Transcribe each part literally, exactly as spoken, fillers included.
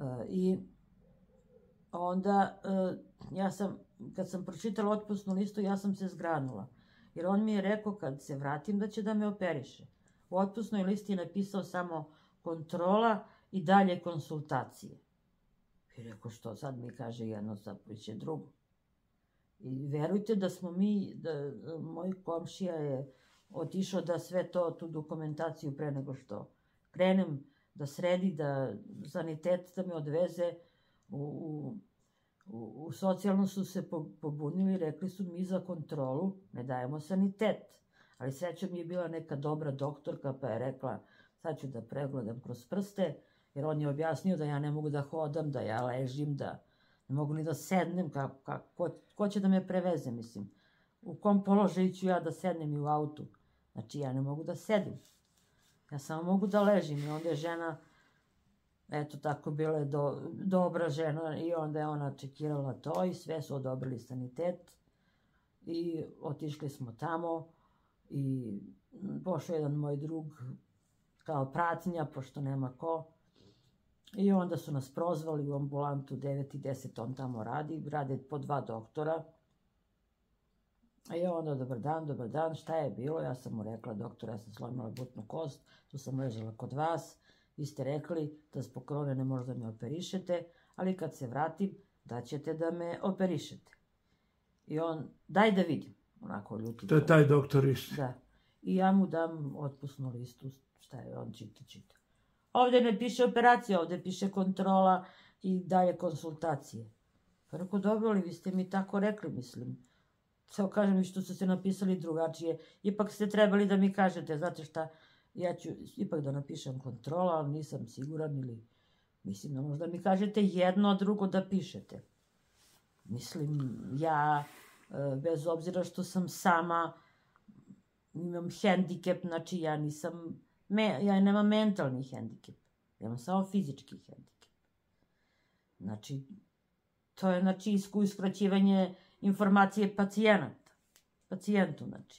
I onda, ja sam, kad sam pročitala otpusnu listu, ja sam se zgranula. Jer on mi je rekao kad se vratim da će da me operiše. U otpusnoj listi je napisao samo kontrola i dalje konsultacije. I rekao što sad mi kaže jedno, sad će drugo. I verujte da smo mi, da moj komšija je otišao da sve to, tu dokumentaciju pre nego što krenem, da sredi, da sanitet da me odveze u, u, u socijalno su se pobunili, rekli su mi za kontrolu ne dajemo sanitet. Ali srećom mi je bila neka dobra doktorka pa je rekla sad ću da pregledam kroz prste, jer on je objasnio da ja ne mogu da hodam, da ja ležim, da ne mogu ni da sednem, kako, kako, ko, ko će da me preveze, mislim. U kom položaju ću ja da sednem i u autu? Znači, ja ne mogu da sedim. Ja samo mogu da ležim i onda je žena, eto tako, bila je do, dobra žena i onda je ona čekirala to i sve su odobrili sanitet i otišli smo tamo i pošao jedan moj drug kao pratnja, pošto nema ko. I onda su nas prozvali u ambulantu devet i deset, on tamo radi, rade po dva doktora. I onda, dobar dan, dobar dan, šta je bilo? Ja sam mu rekla, doktor, ja sam slomila butnu kost, tu sam ležala kod vas, vi ste rekli da zbog korone ne možda me operišete, ali kad se vratim, da ćete da me operišete. I on, daj da vidim, onako ljuti. To je taj doktor isti. Da. I ja mu dam otpusnu listu, šta je, on čita, čita. Ovde ne piše operacija, ovde piše kontrola i dalje konsultacije. Pa rekao, dobro, ali vi ste mi tako rekli, mislim. Samo kažem i što ste se napisali drugačije. Ipak ste trebali da mi kažete, znate šta, ja ću ipak da napišem kontrola, ali nisam siguran ili, mislim, da možda mi kažete jedno, a drugo da pišete. Mislim, ja, bez obzira što sam sama, imam hendikep, znači ja nisam, me, ja nemam mentalni hendikep, ja imam samo fizički hendikep. Znači, to je, znači, uskraćivanje informacije pacijenata, pacijentu, znači.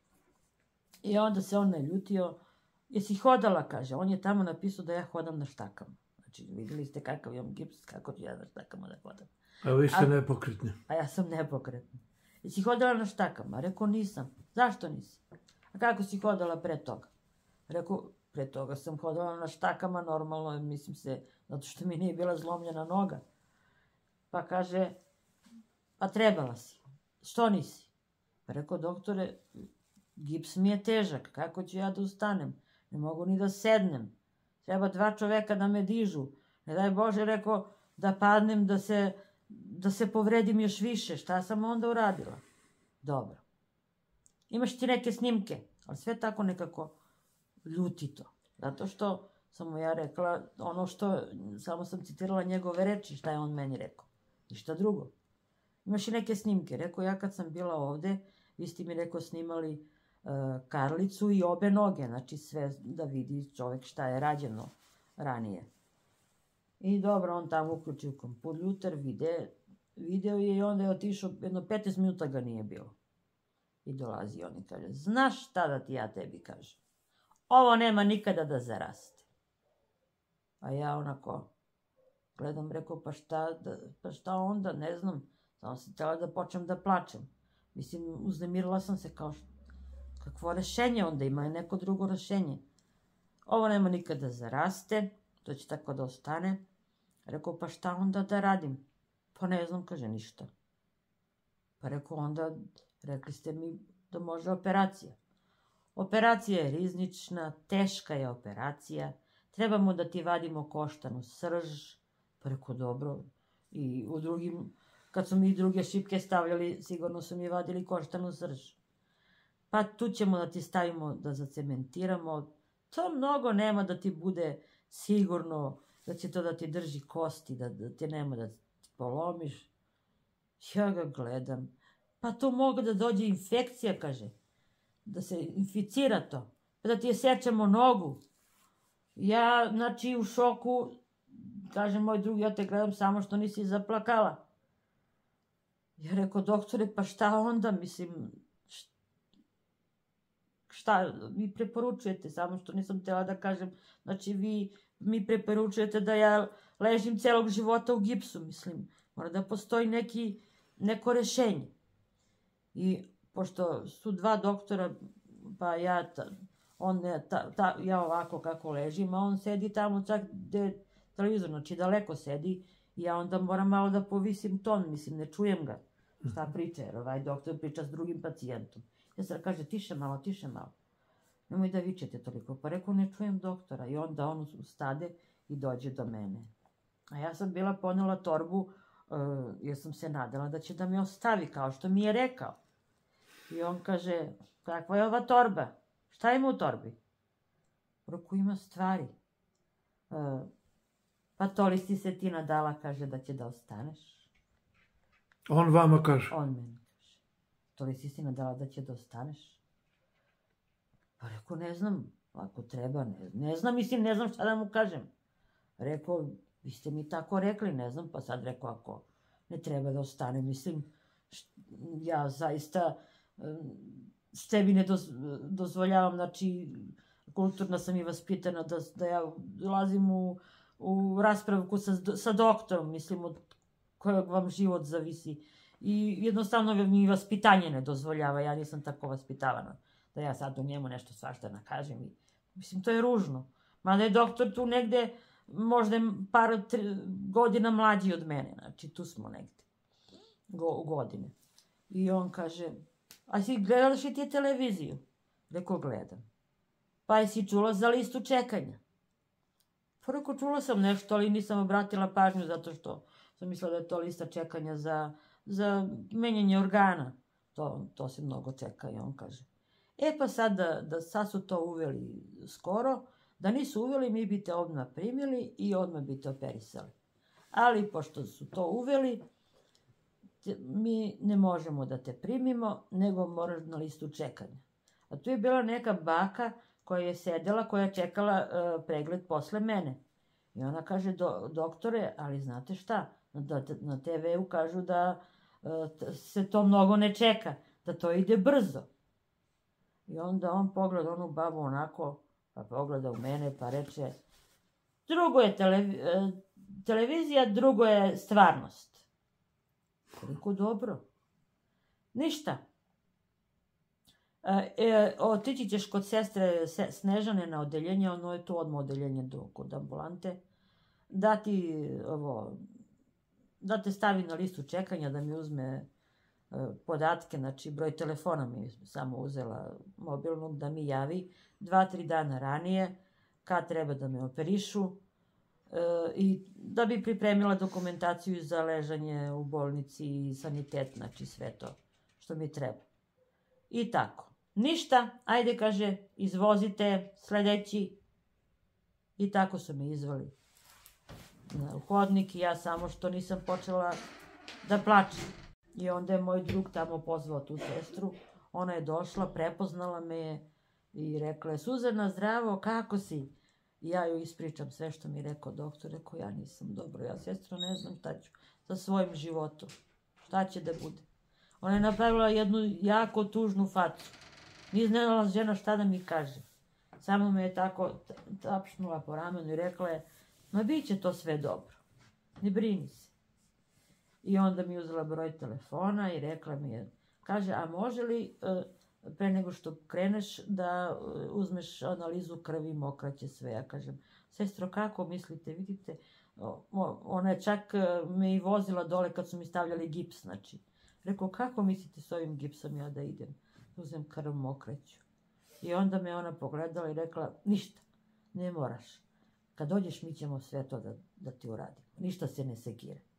I onda se on naljutio, jesi hodala, kaže, on je tamo napisao da ja hodam na štakama. Znači, vidjeli ste kakav imam gips, kako ću ja na štakama da hodam. A vi ste nepokretni. A ja sam nepokretna. Jesi hodala na štakama? Rekao, nisam. Zašto nisi? A kako si hodala pre toga? Rekao, pre toga sam hodala na štakama, normalno, mislim se, zato što mi nije bila zlomljena noga. Pa kaže, pa trebala si. Što nisi? Pa rekao, doktore, gips mi je težak, kako ću ja da ustanem? Ne mogu ni da sednem. Treba dva čoveka da me dižu. Ne daj Bože, rekao, da padnem, da se, da se povredim još više. Šta sam onda uradila? Dobro. Imaš ti neke snimke, ali sve tako nekako ljutito. Zato što sam mu ja rekla ono što, samo sam citirala njegove reči, šta je on meni rekao. Ništa drugo. Imaš i neke snimke. Rekao, ja kad sam bila ovde, vi ste mi, rekao, snimali uh, karlicu i obe noge, znači sve da vidi čovek šta je rađeno ranije. I dobro, on tamo uključio kompjuter, vide, video je i onda je otišao, jedno petnaest minuta ga nije bilo. I dolazi on i kaže, znaš šta da ti ja tebi kažem? Ovo nema nikada da zaraste. A ja onako gledam, rekao, pa šta, da, pa šta onda, ne znam, samo sam htjela da počnem da plačem. Mislim, uznemirila sam se kao, kakvo rešenje onda ima, neko drugo rešenje. Ovo nema nikada da zaraste, to će tako da ostane. Rekao, pa šta onda da radim? Pa ne znam, kaže, ništa. Pa rekao, onda, rekli ste mi da može operacija. Operacija je riznična, teška je operacija, trebamo da ti vadimo koštanu srž. Pa rekao, dobro. I u drugim, kad su mi druge šipke stavljali, sigurno su mi vadili koštanu srž. Pa tu ćemo da ti stavimo, da zacementiramo. To mnogo nema da ti bude sigurno, da će to da ti drži kosti, da, da ti nema da ti polomiš. Ja ga gledam. Pa to mogu da dođe infekcija, kaže. Da se inficira to. Pa da ti je sečemo nogu. Ja, znači, u šoku, kaže moj drugi, ja te gledam samo što nisi zaplakala. Ja rekao, doktore, pa šta onda, mislim, šta vi preporučujete, samo što nisam htjela da kažem, znači vi mi preporučujete da ja ležim celog života u gipsu, mislim. Mora da postoji neki, neko rešenje. I pošto su dva doktora, pa ja, ta, on, ta, ta, ja ovako kako ležim, a on sedi tamo čak gde je televizor, znači daleko sedi, i ja onda moram malo da povisim ton, mislim, ne čujem ga šta priča, jer ovaj doktor priča s drugim pacijentom. Ja sam kaže, tiše malo, tiše malo. Nemoj da vičete toliko. Pa rekao, ne čujem doktora. I onda on ustade i dođe do mene. A ja sam bila ponela torbu, uh, jer sam se nadala da će da me ostavi, kao što mi je rekao. I on kaže, kakva je ova torba? Šta ima u torbi? Rekao, ima stvari. Uh, pa to li si se ti nadala, kaže, da će da ostaneš? On vama kaže? On meni kaže. To li si si nadala da će da ostaneš? Pa rekao, ne znam, ako treba, ne, ne znam, mislim, ne znam šta da mu kažem. Rekao, vi ste mi tako rekli, ne znam, pa sad rekao, ako ne treba da ostane, mislim, št, ja zaista s tebi ne doz, dozvoljavam, znači, kulturna sam i vaspitana da, da ja ulazim u, u raspravku sa, sa doktorom, mislim, od kojeg vam život zavisi. I jednostavno mi vaspitanje ne dozvoljava, ja nisam tako vaspitavana. Da ja sad o njemu nešto svašta nakažem. I, mislim, to je ružno. Mada je doktor tu negde, možda par tri, godina mlađi od mene. Znači, tu smo negde. Go, godine. I on kaže, a si gledalaš i ti televiziju? Rekao, gledam. Pa jesi čula za listu čekanja? Pa rekao, čula sam nešto, ali nisam obratila pažnju zato što sam mislila da je to lista čekanja za, za menjanje organa. To, to se mnogo čeka. I on kaže, e pa sad da, da sad su to uveli skoro, da nisu uveli, mi bi te odmah primili i odmah bi te operisali. Ali pošto su to uveli, te, mi ne možemo da te primimo, nego moraš na listu čekanja. A tu je bila neka baka koja je sedela, koja je čekala uh, pregled posle mene. I ona kaže, do, doktore, ali znate šta, na, na te ve u kažu da uh, se to mnogo ne čeka, da to ide brzo. I onda on pogleda onu babu onako, pa pogleda u mene, pa reče, drugo je televi televizija, drugo je stvarnost. Koliko dobro. Ništa. E, e, otići ćeš kod sestre Snežane na odeljenje, ono je to odmah odeljenje do, kod ambulante, da ti, ovo, da te stavi na listu čekanja, da mi uzme podatke, znači broj telefona mi samo uzela mobilnog, da mi javi dva, tri dana ranije kad treba da me operišu e, i da bi pripremila dokumentaciju za ležanje u bolnici i sanitet, znači sve to što mi treba. I tako. Ništa, ajde, kaže, izvozite sledeći. I tako su me izvali na hodnik i ja samo što nisam počela da plačem. I onda je moj drug tamo pozvao tu sestru. Ona je došla, prepoznala me je i rekla je, Suzana, zdravo, kako si? I ja joj ispričam sve što mi je rekao doktor. Rekao, ja nisam dobro, ja sestro ne znam šta ću sa svojim životom. Šta će da bude? Ona je napravila jednu jako tužnu facu. Nije znala žena šta da mi kaže. Samo me je tako tapšnula po ramenu i rekla je, ma bit će to sve dobro. Ne brini se. I onda mi je uzela broj telefona i rekla mi je, kaže, a može li pre nego što kreneš da uzmeš analizu krvi, mokraće sve? Ja kažem, sestro, kako mislite, vidite, ona je čak me i vozila dole kad su mi stavljali gips, znači. Rekao, kako mislite s ovim gipsom ja da idem? Uzem krv, mokraću. I onda me ona pogledala i rekla, ništa, ne moraš. Kad dođeš mi ćemo sve to da, da ti uradimo. Ništa se ne sekira.